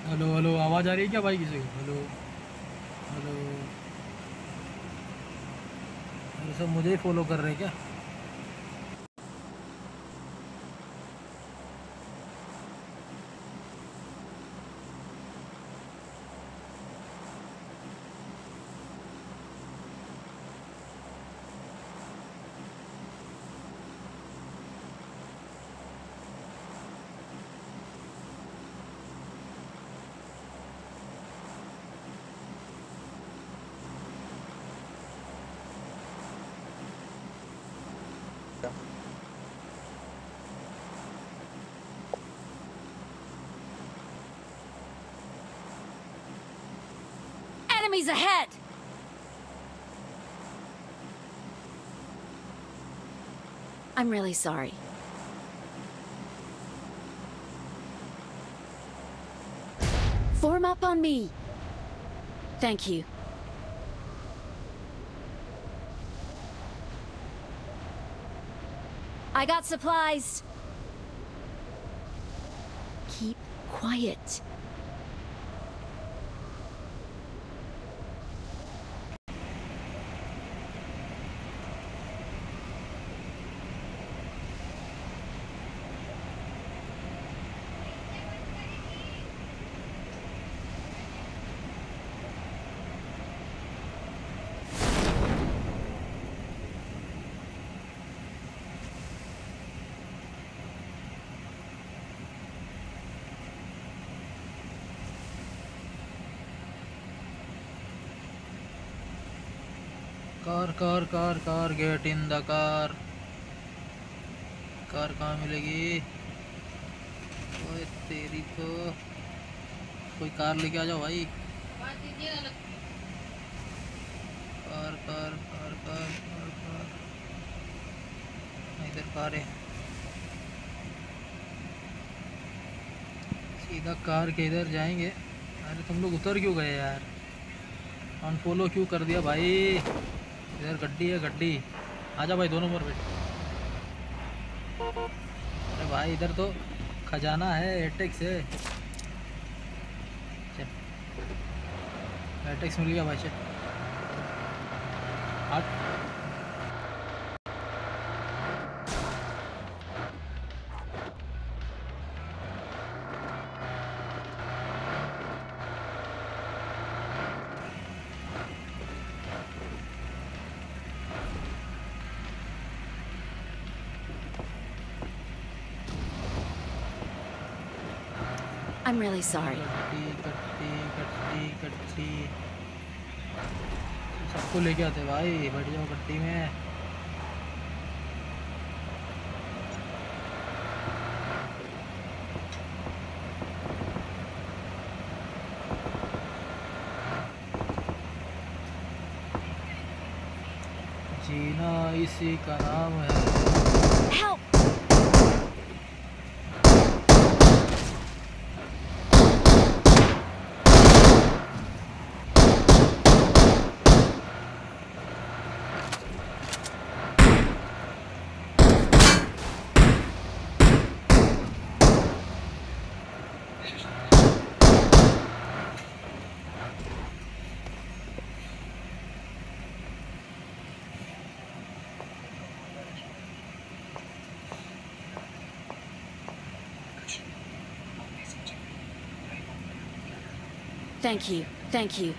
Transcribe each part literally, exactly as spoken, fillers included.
Hello hello, आवाज़ आ रही है क्या भाई किसी को? Hello hello. ये सब मुझे ही फॉलो कर रहे हैं क्या? Enemies ahead! I'm really sorry. Form up on me. Thank you. I got supplies. Keep quiet. Car car car car, get in the car. Car कहाँ मिलेगी? ओए तेरी तो, कोई कार लेके आ जाओ भाई। Car car car car car car, इधर कार है। सीधा कार के इधर जाएंगे। अरे तुम लोग उतर क्यों गए यार? अनफॉलो क्यों कर दिया भाई? इधर गड्डी है, गड्डी। आजा भाई, दोनों पर बैठ। अरे भाई इधर तो खजाना है, एटेक्स है। चल, एटेक्स मिल गया भाई। चल हट। I'm really sorry. गड्डी गड्डी गड्डी गड्डी, सबको लेके आते भाई। बैठ जाओ गड्डी में। जीना इसी का नाम है। Help! Thank you. Thank you.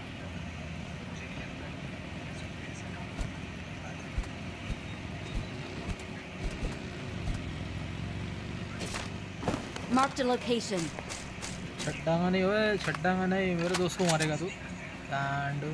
Marked a location. छड्डांगा नहीं हुए, छड्डांगा नहीं। मेरे दोस्त को मारेगा तू कांडू।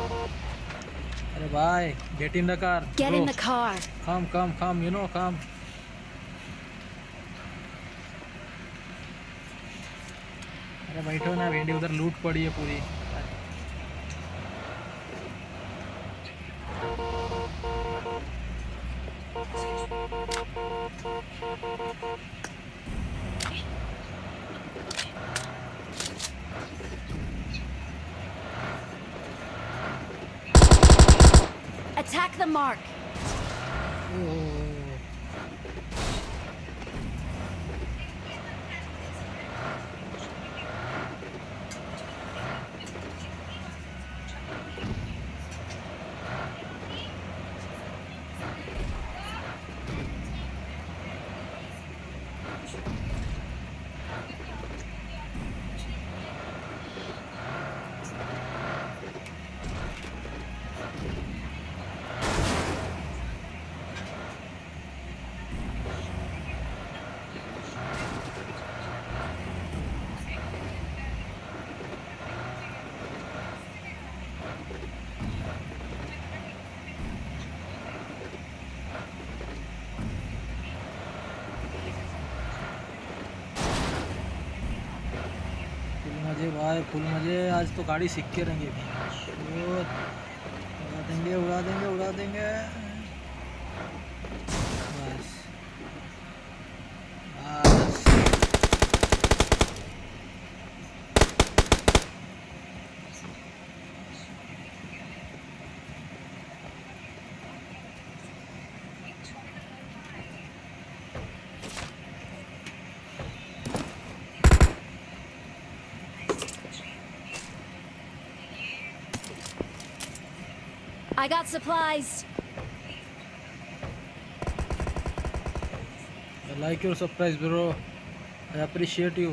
अरे भाई, get in the car. Get Bro. in the car. Come, come, come. You know, come. अरे बैठो ना भेंडी, उधर लूट पड़ी है पूरी। Attack the mark. मजे भाई, फुल मजे। आज तो गाड़ी सीख के रहेंगे भी। उड़ा देंगे उड़ा देंगे उड़ा देंगे बस बस। I got supplies. I like your surprise, bro. I appreciate you.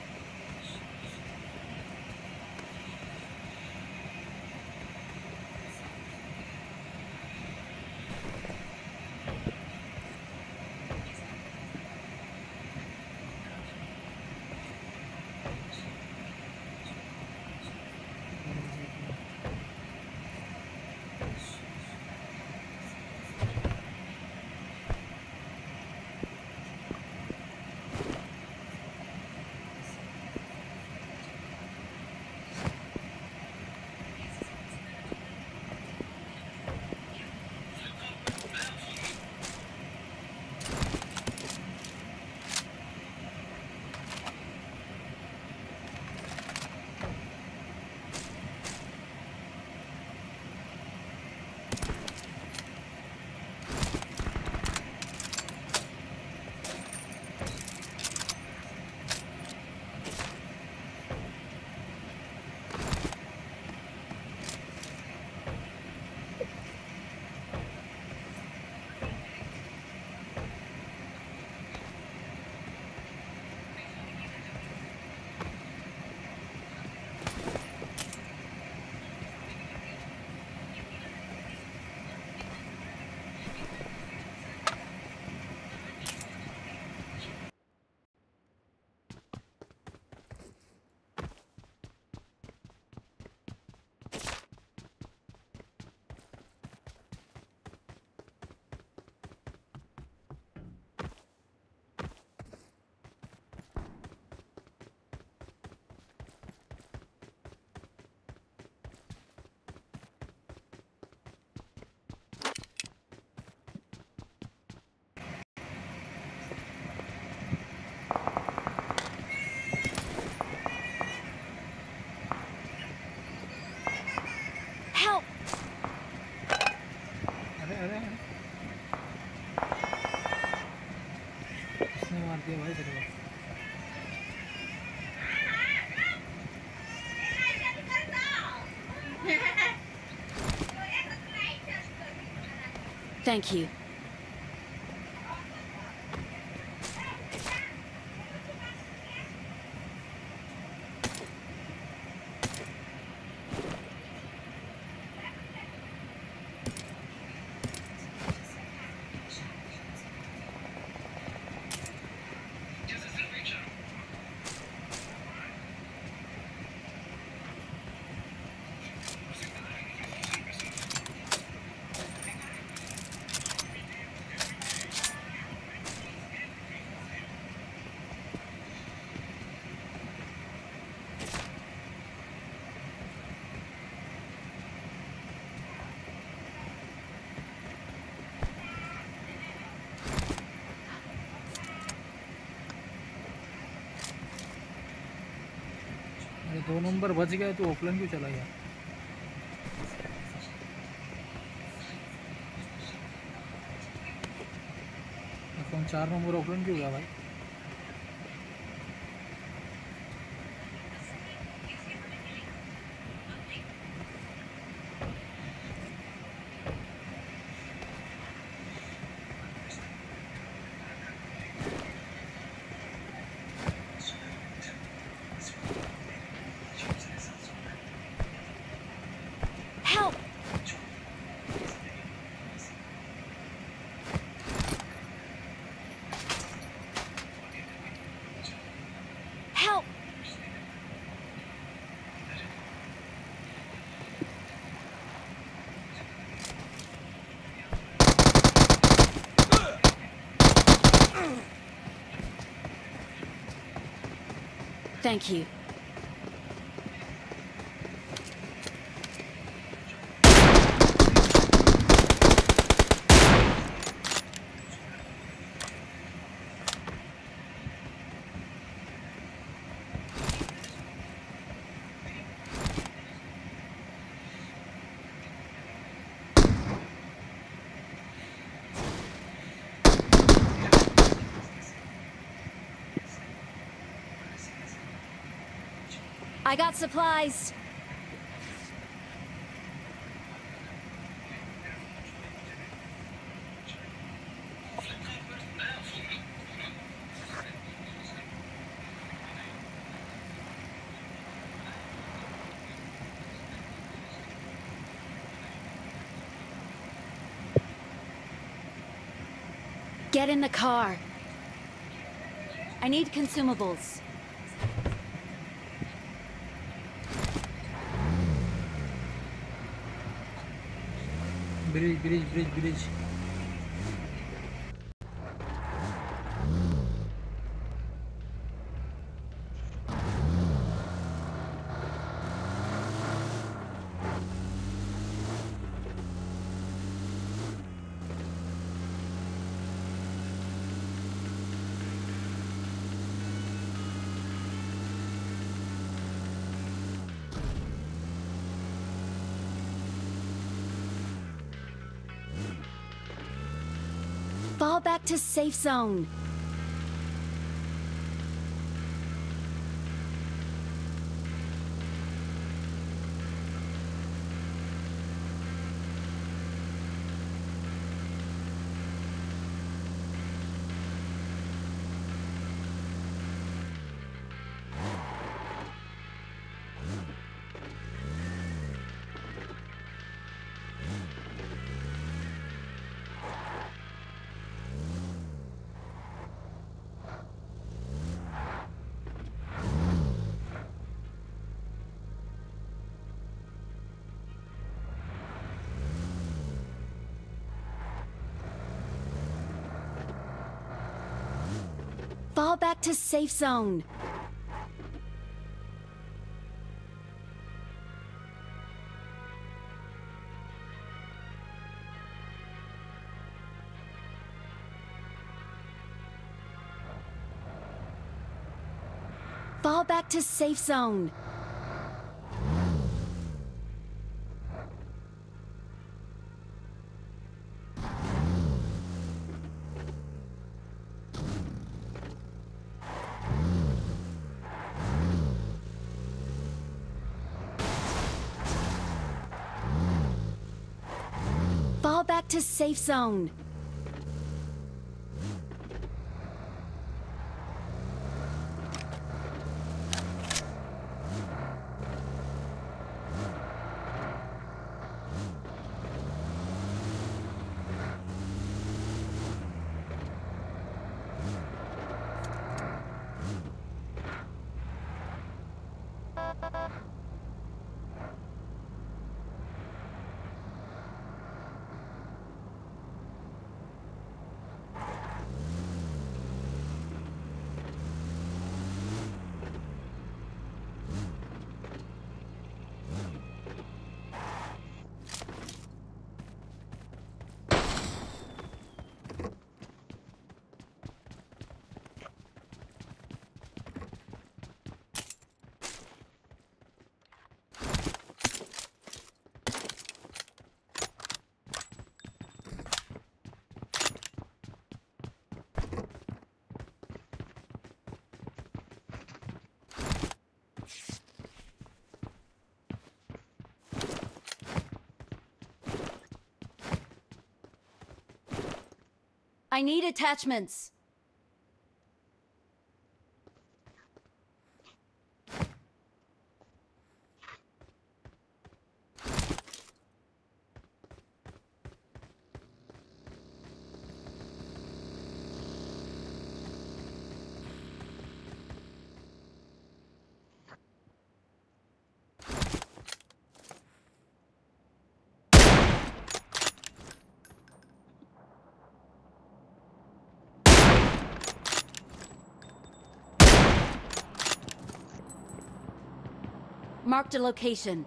Help! अरे अरे किसने मार दिया भाई तेरे को? Thank you. दो नंबर बच गया, तो ओपलन क्यों चला गया? कौन चार नंबर ओपलन क्यों गया भाई? Help! Help! Thank you. I got supplies. Get in the car. I need consumables. Bridge bridge bridge bridge Fall back to safe zone. Fall back to safe zone. Fall back to safe zone. Fall back to safe zone. I need attachments. Marked a location.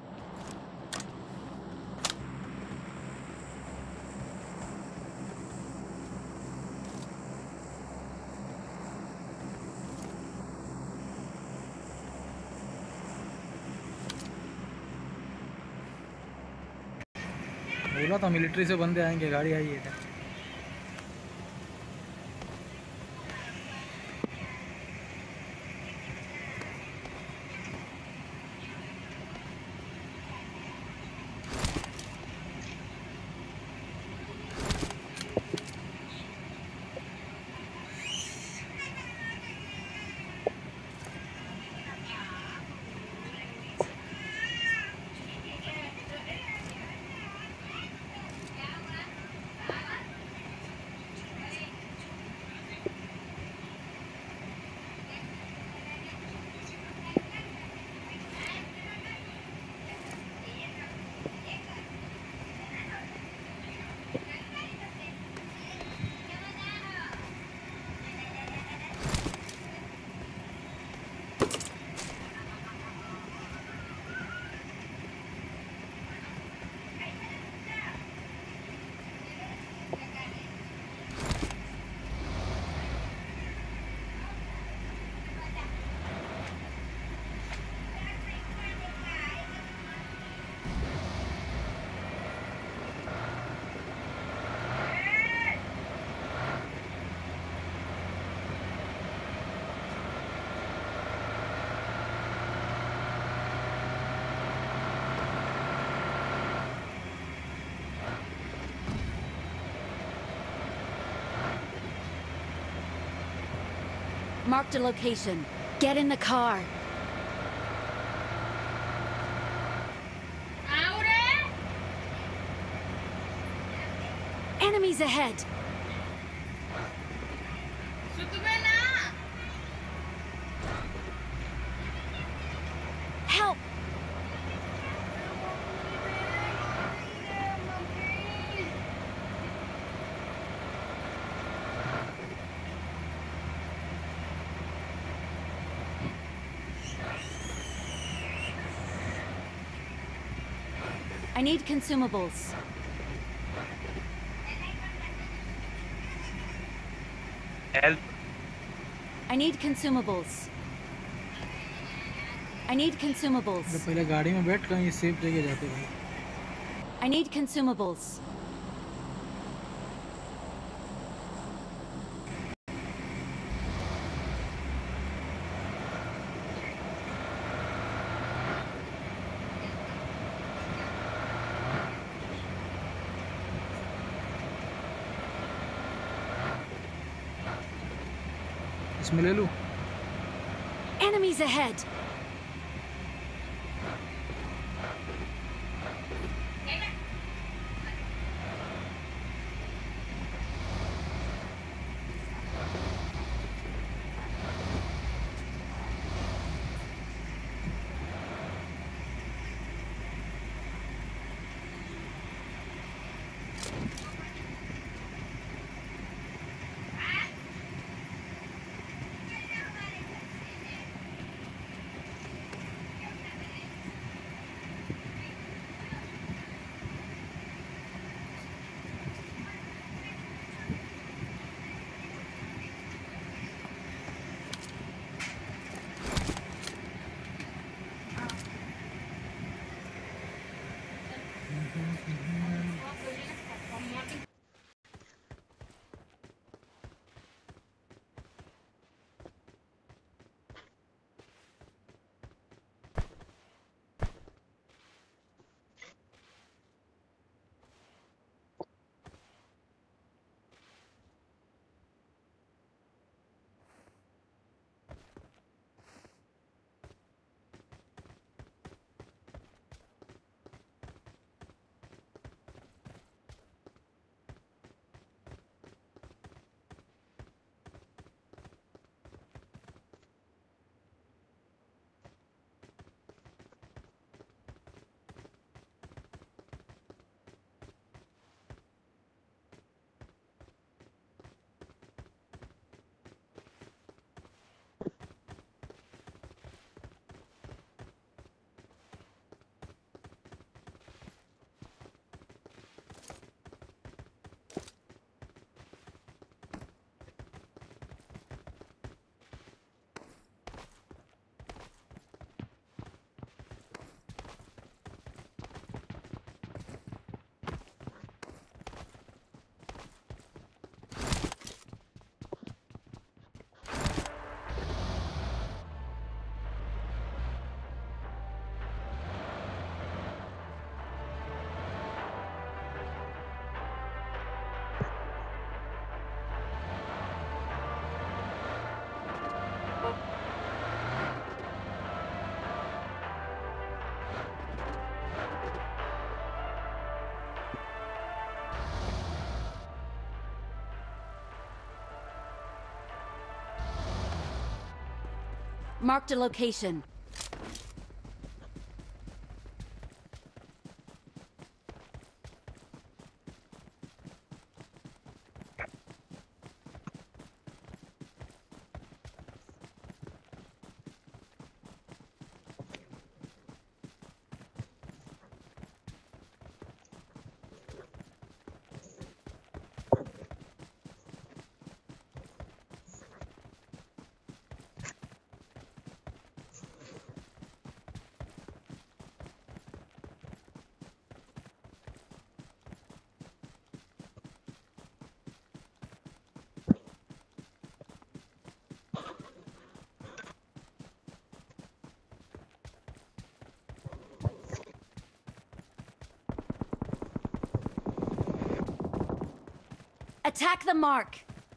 बोला था military से बंदे आएंगे, गाड़ी आई है इधर। Marked a location. Get in the car. Enemies ahead. Help! I need consumables. Help. I need consumables. I need consumables. पहले गाड़ी में बैठ कहीं सेफ जगह जाते भाई। I need consumables. इसमें ले लूं? Enemies ahead. Marked a location. Attack the mark.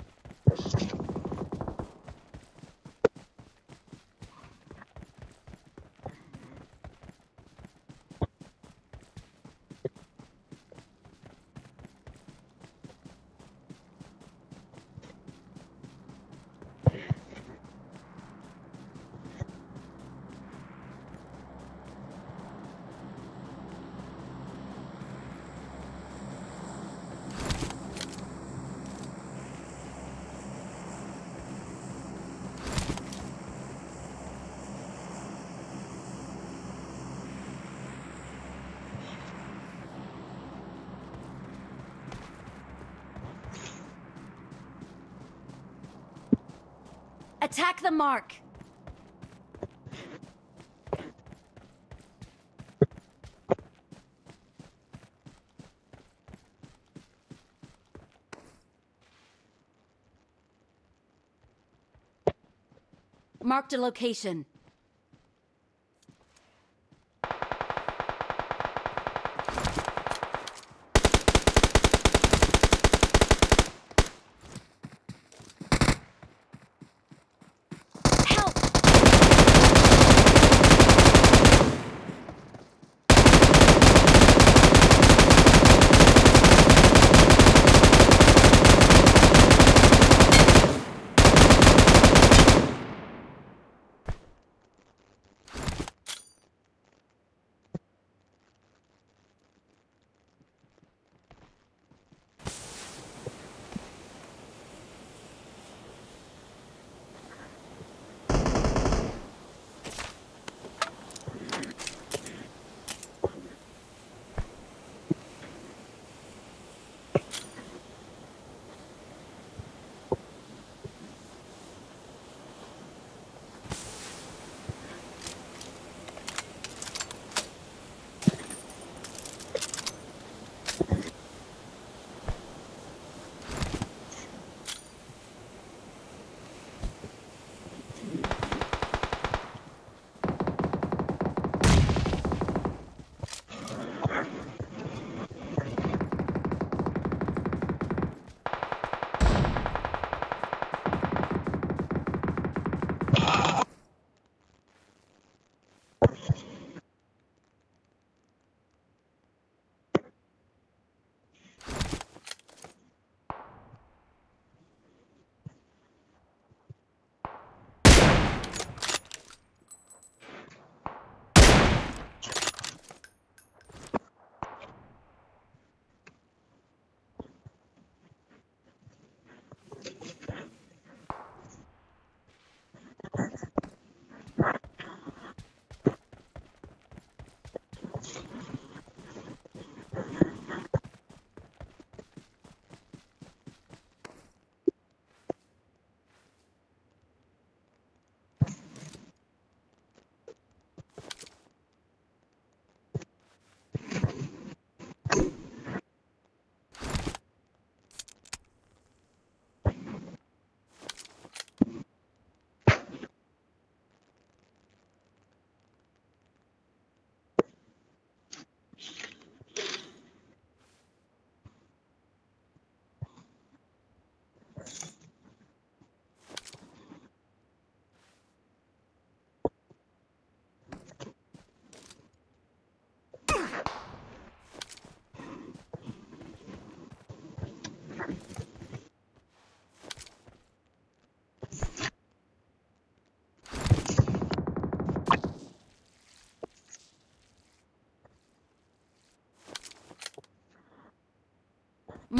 Attack the mark. Marked a location. Help!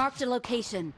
Marked a location.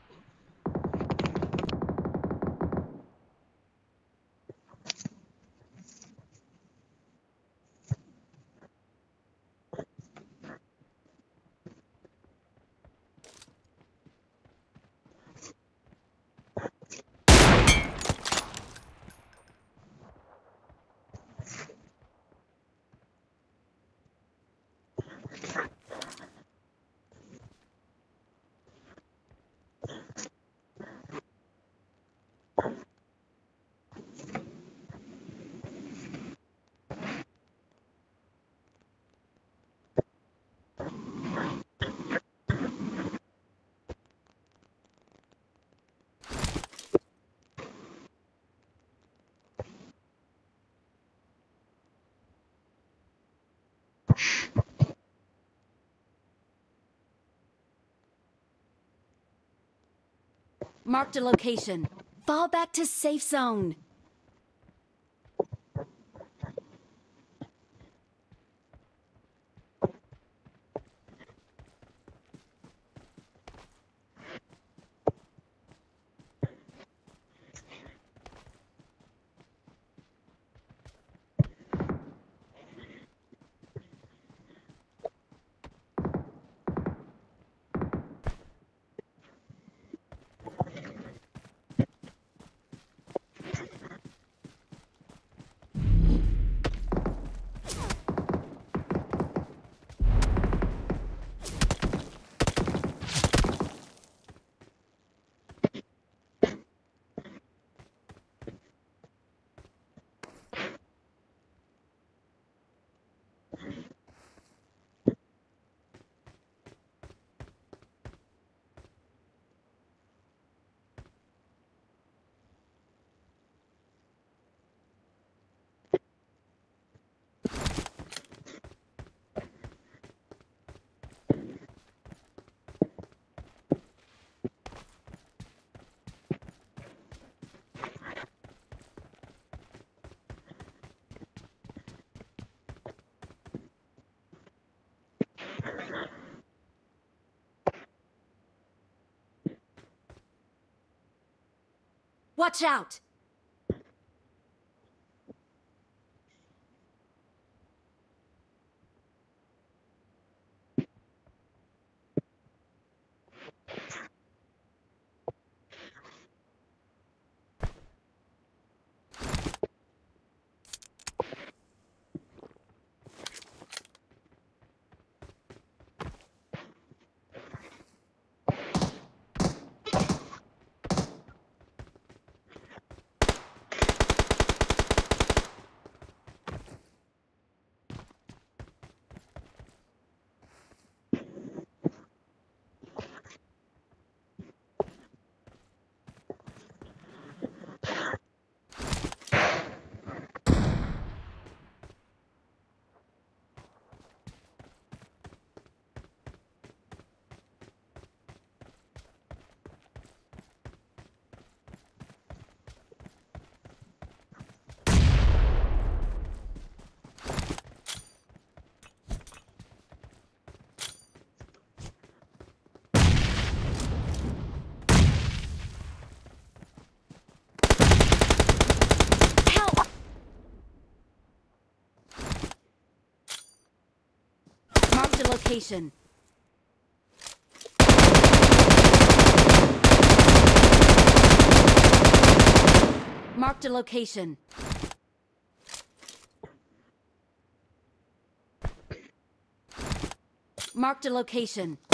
Marked a location. Fall back to safe zone. Watch out! Help! Marked a location. Marked a location. Marked a location.